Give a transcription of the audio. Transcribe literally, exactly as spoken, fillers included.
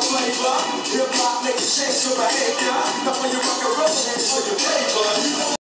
flavor. Hip hop make you change your behavior. Now when you rock a rubber, hands for your paper.